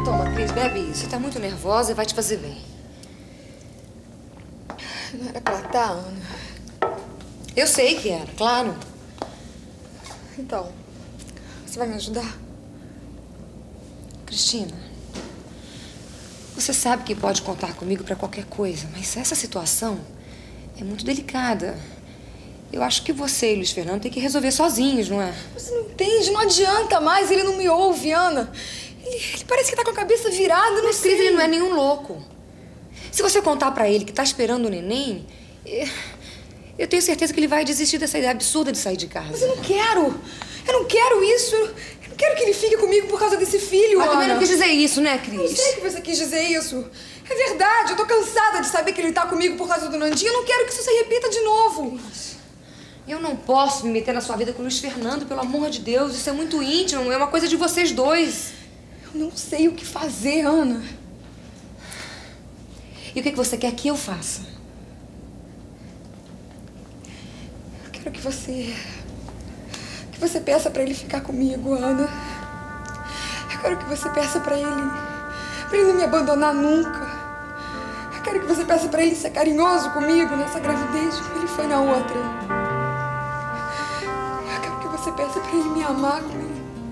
Toma, Cris, bebe isso. Você tá muito nervosa e vai te fazer bem. Não era pra estar, Ana. Eu sei que era, claro. Então, você vai me ajudar? Cristina, você sabe que pode contar comigo pra qualquer coisa, mas essa situação é muito delicada. Eu acho que você e Luiz Fernando têm que resolver sozinhos, não é? Você não entende, não adianta mais, ele não me ouve, Ana. Ele parece que tá com a cabeça virada, não Mas, sei. Cris, ele não é nenhum louco. Se você contar pra ele que tá esperando o neném, eu tenho certeza que ele vai desistir dessa ideia absurda de sair de casa. Mas eu não quero. Eu não quero isso. Eu não quero que ele fique comigo por causa desse filho, Mas Ana. também não quis dizer isso, né, Cris? Eu sei que você quis dizer isso. É verdade, eu tô cansada de saber que ele tá comigo por causa do Nandinho. Eu não quero que isso se repita de novo. Cris, eu não posso me meter na sua vida com o Luiz Fernando, pelo amor de Deus. Isso é muito íntimo, é uma coisa de vocês dois. Eu não sei o que fazer, Ana. E o que você quer que eu faça? Eu quero que você peça pra ele ficar comigo, Ana. Eu quero que você peça pra ele não me abandonar nunca. Eu quero que você peça pra ele ser carinhoso comigo nessa gravidez, como ele foi na outra. Eu quero que você peça pra ele me amar como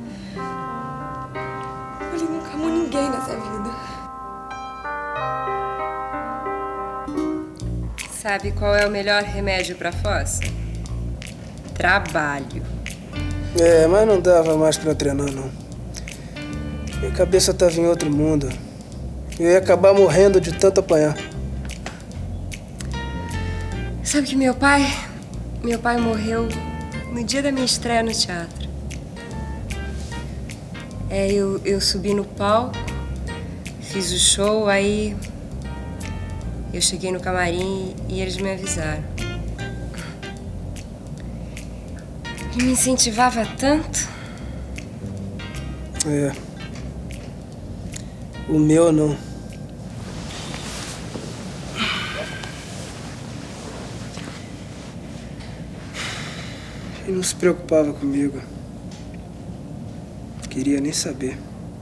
ele nunca amou ninguém nessa vida. Sabe qual é o melhor remédio pra fossa? Trabalho. É, mas não dava mais pra treinar, não. Minha cabeça tava em outro mundo. Eu ia acabar morrendo de tanto apanhar. Sabe que meu pai morreu no dia da minha estreia no teatro. Eu subi no palco, fiz o show, aí eu cheguei no camarim e eles me avisaram. Ele me incentivava tanto. É. O meu não. Ele não se preocupava comigo. Queria nem saber.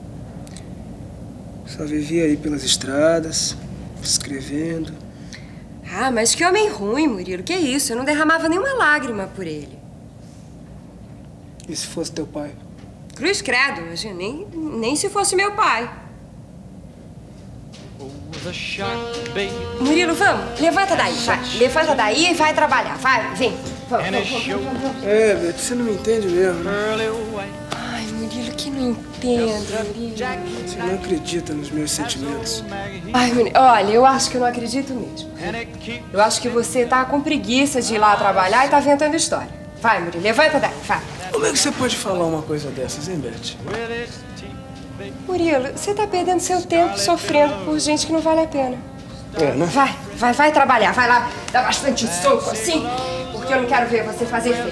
Só vivia aí pelas estradas, escrevendo. Ah, mas que homem ruim, Murilo. Que isso? Eu não derramava nenhuma lágrima por ele. E se fosse teu pai? Cruz credo, imagina, nem se fosse meu pai. Murilo, vamos. Levanta daí, vai. Levanta daí e vai trabalhar. Vai, vem. Vamos. É, Beth, você não me entende mesmo, né? Ai, Murilo, que não entendo, Murilo. Você não acredita nos meus sentimentos. Ai, Murilo, olha, eu acho que eu não acredito mesmo. Eu acho que você tá com preguiça de ir lá trabalhar e tá inventando história. Vai, Murilo, levanta daí, vai. Como é que você pode falar uma coisa dessas, hein, Beth? Murilo, você tá perdendo seu tempo sofrendo por gente que não vale a pena. É, né? Vai trabalhar. Vai lá, dá bastante soco assim, porque eu não quero ver você fazer feio.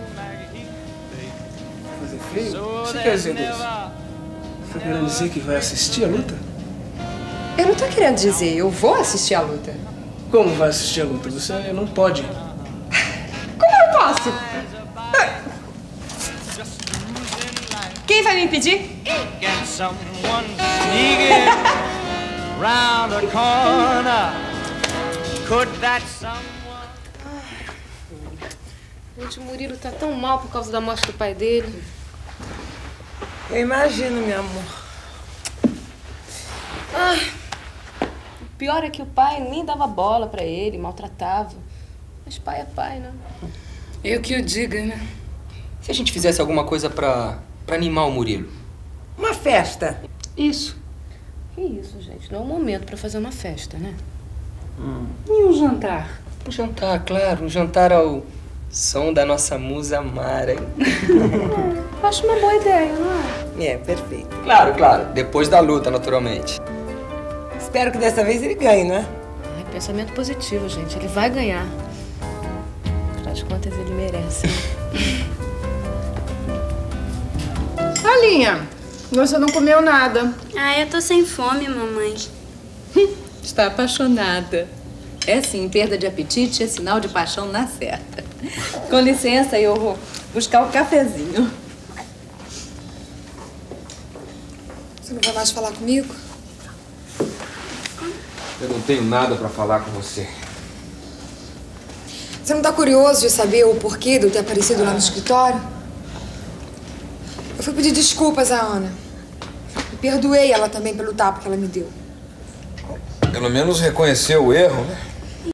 Fazer feio? O que você quer dizer disso? Você tá querendo dizer que vai assistir a luta? Eu não tô querendo dizer, eu vou assistir a luta. Como vai assistir a luta? Você não pode. Como eu posso? Quem vai me impedir? Gente, o Murilo tá tão mal por causa da morte do pai dele. Eu imagino, meu amor. O pior é que o pai nem dava bola pra ele, maltratava. Mas pai é pai, né? Eu que o diga, né? Se a gente fizesse alguma coisa pra animar o Murilo? Uma festa. Isso. Que isso, gente? Não é o momento pra fazer uma festa, né? E um jantar? Um jantar, claro. Um jantar ao som da nossa musa Mara. Acho uma boa ideia, não é? É, perfeito. Claro. Depois da luta, naturalmente. Espero que dessa vez ele ganhe, não é? Ai, pensamento positivo, gente. Ele vai ganhar. Afinal de contas, ele merece. Alinha, você não comeu nada. Ah, eu tô sem fome, mamãe. Está apaixonada. É sim, perda de apetite é sinal de paixão na certa. Com licença, eu vou buscar o cafezinho. Você Você não vai mais falar comigo? Eu não tenho nada pra falar com você. Você não tá curioso de saber o porquê de eu ter aparecido lá no escritório? Eu fui pedir desculpas à Ana. E perdoei ela também pelo tapa que ela me deu. Pelo menos reconheceu o erro, né?